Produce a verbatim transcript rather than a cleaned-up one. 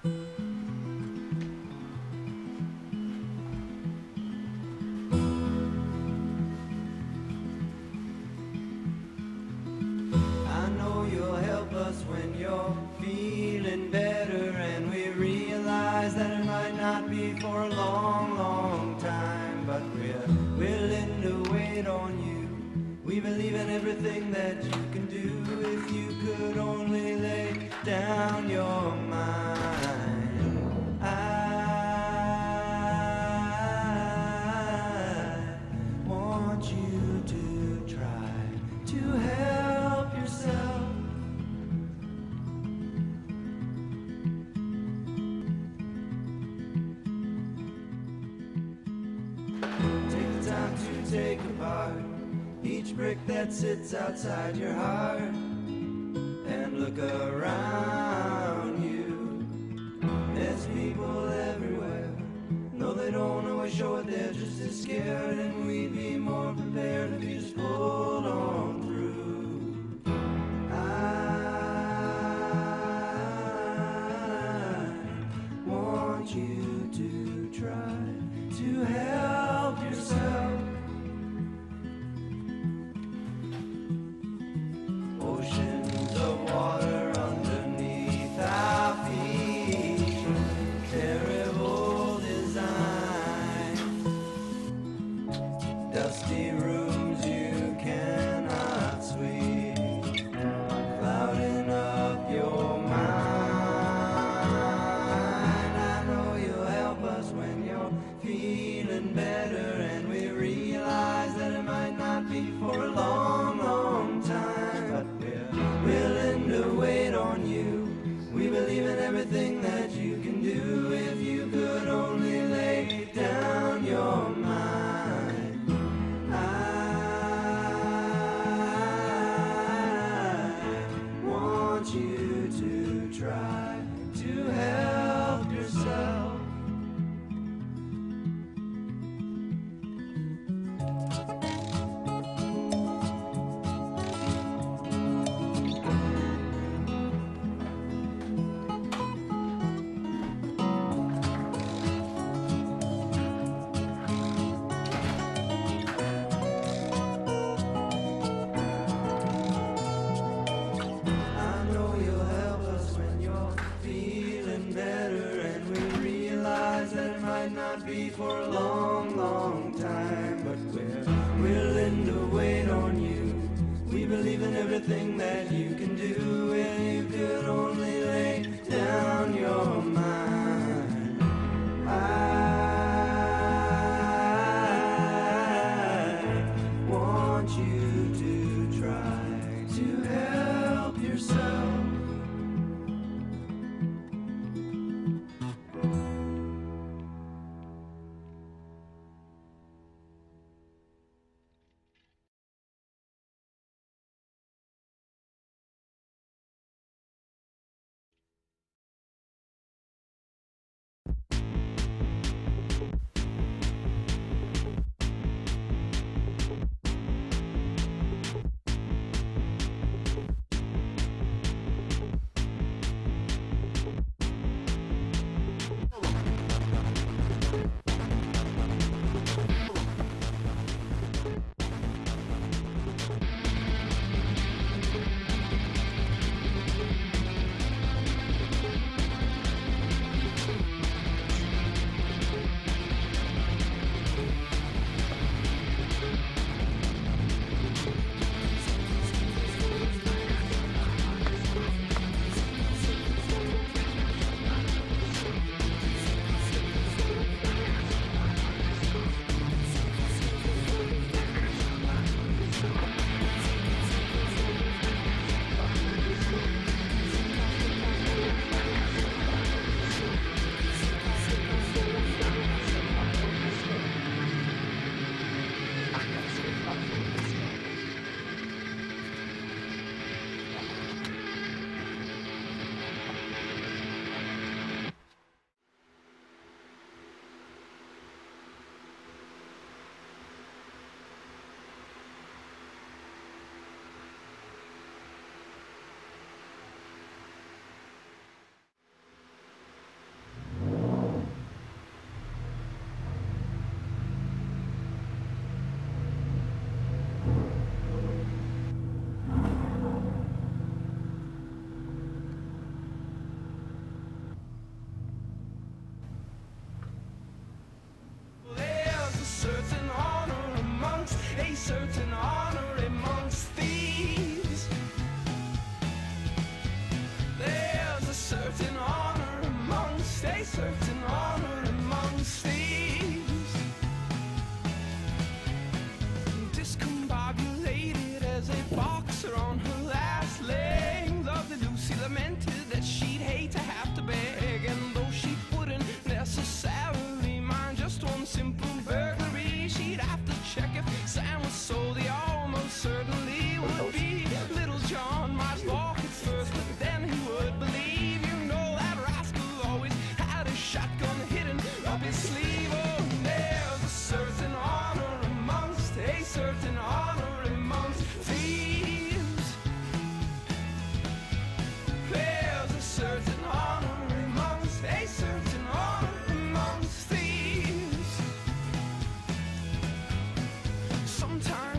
I know you'll help us when you're feeling better, and we realize that it might not be for a long, long time, but we're willing to wait on you. We believe in everything that you can do if you could only lay down your mind. I want you to try to help yourself. Take the time to take apart each brick that sits outside your heart and look around you. There's people everywhere, no, they don't always show it, they're just as scared, and we'd be more prepared if you just pulled on through. I want you to try to help yourself. Oceans of water underneath our feet, terrible design, dusty rooms you cannot sweep, clouding up your mind. I know you'll help us when you're feeling better, and we realize that it might not be for a long, long time, but we're willing to wait on you. We believe in everything that you can do if you could only lay down your mind. I want you to try to help yourself. For a long, long time, but we're willing to wait on you. We believe in everything that you can do if you could only lay down your mind. I want you to try to help yourself. on burglary. She'd have to check if Sam was sold. He almost certainly would be. Little John might balk at first, but then he would believe. You know that rascal always had a shotgun hidden up his sleeve. Oh, there's a certain honor amongst, a certain honor amongst thieves. There's a certain honor amongst, a certain honor amongst thieves. Sometimes